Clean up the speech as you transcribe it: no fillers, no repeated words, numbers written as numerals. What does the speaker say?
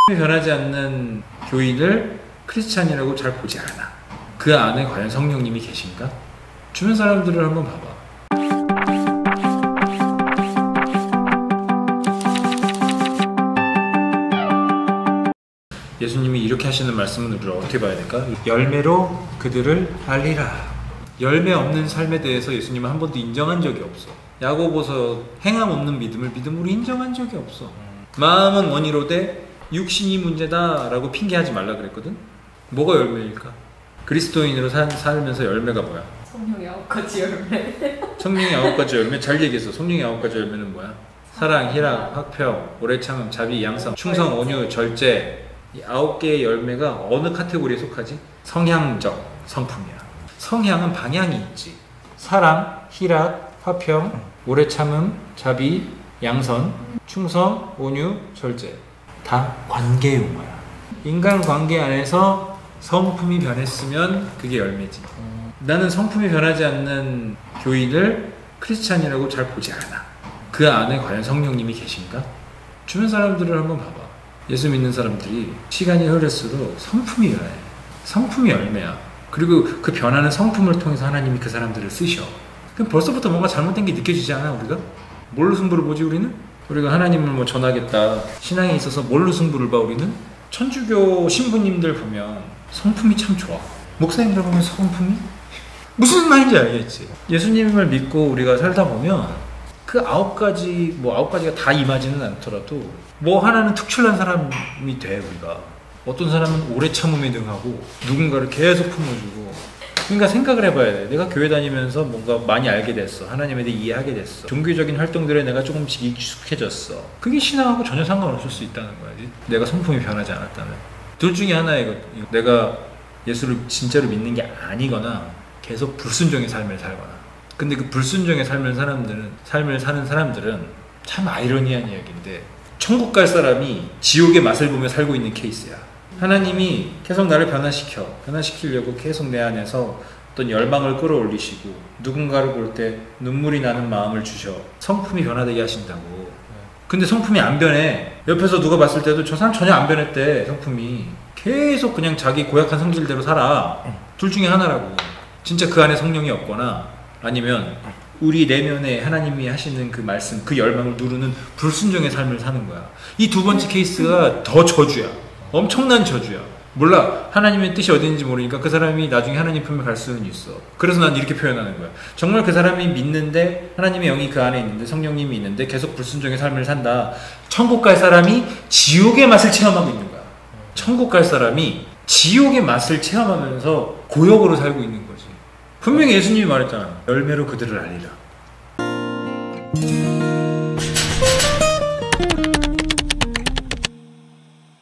변하지 않는 교인을 크리스찬이라고 잘 보지 않아. 그 안에 과연 성령님이 계신가? 주변 사람들을 한번 봐봐. 예수님이 이렇게 하시는 말씀은 우리가 어떻게 봐야 될까? 열매로 그들을 알리라. 열매 없는 삶에 대해서 예수님은 한 번도 인정한 적이 없어. 야고보서 행함 없는 믿음을 믿음으로 인정한 적이 없어. 마음은 원이로되 육신이 문제다 라고 핑계하지 말라 그랬거든. 뭐가 열매일까? 그리스도인으로 살면서 열매가 뭐야? 성령의 9가지 열매. 성령의 9가지 열매. 잘 얘기했어. 성령의 9가지 열매는 뭐야? 사랑, 희락, 화평, 오래 참음, 자비, 양성, 충성, 온유, 절제. 이 9개의 열매가 어느 카테고리에 속하지? 성향적 성품이야. 성향은 방향이 있지. 사랑, 희락, 화평, 오래 참음, 자비, 양선, 충성, 온유, 절제. 다 관계 용어야. 인간관계 안에서 성품이 변했으면 그게 열매지. 나는 성품이 변하지 않는 교인을 크리스찬이라고 잘 보지 않아. 그 안에 과연 성령님이 계신가? 주변 사람들을 한번 봐봐. 예수 믿는 사람들이 시간이 흐를수록 성품이 변해. 성품이 열매야. 그리고 그 변하는 성품을 통해서 하나님이 그 사람들을 쓰셔. 그럼 벌써부터 뭔가 잘못된 게 느껴지지 않아, 우리가? 뭘로 승부를 보지, 우리는? 우리가 하나님을 뭐 전하겠다. 신앙에 있어서 뭘로 승부를 봐, 우리는? 천주교 신부님들 보면 성품이 참 좋아. 목사님들 보면 성품이? 무슨 말인지 알겠지? 예수님을 믿고 우리가 살다 보면 그 9가지, 뭐 9가지가 다 임하지는 않더라도 뭐 하나는 특출난 사람이 돼, 우리가. 어떤 사람은 오래 참음에 능하고 누군가를 계속 품어주고. 그러니까 생각을 해봐야 돼. 내가 교회 다니면서 뭔가 많이 알게 됐어. 하나님에 대해 이해하게 됐어. 종교적인 활동들에 내가 조금씩 익숙해졌어. 그게 신앙하고 전혀 상관없을 수 있다는 거야. 내가 성품이 변하지 않았다면. 둘 중에 하나에 내가 예수를 진짜로 믿는 게 아니거나 계속 불순종의 삶을 살거나. 근데 그 불순종의 삶을 사는 사람들은 참 아이러니한 이야기인데 천국 갈 사람이 지옥의 맛을 보며 살고 있는 케이스야. 하나님이 계속 나를 변화시키려고 계속 내 안에서 어떤 열망을 끌어올리시고 누군가를 볼 때 눈물이 나는 마음을 주셔. 성품이 변화되게 하신다고. 근데 성품이 안 변해. 옆에서 누가 봤을 때도 저 사람 전혀 안 변했대. 성품이 계속 그냥 자기 고약한 성질대로 살아. 둘 중에 하나라고. 진짜 그 안에 성령이 없거나 아니면 우리 내면에 하나님이 하시는 그 말씀, 그 열망을 누르는 불순종의 삶을 사는 거야. 이 두 번째 케이스가 더 저주야. 엄청난 저주야. 몰라. 하나님의 뜻이 어딘지 모르니까 그 사람이 나중에 하나님 품에 갈 수는 있어. 그래서 난 이렇게 표현하는 거야. 정말 그 사람이 믿는데 하나님의 영이 그 안에 있는데 성령님이 있는데 계속 불순종의 삶을 산다. 천국 갈 사람이 지옥의 맛을 체험하고 있는 거야. 천국 갈 사람이 지옥의 맛을 체험하면서 고역으로 살고 있는 거지. 분명히 예수님이 말했잖아. 열매로 그들을 알리라.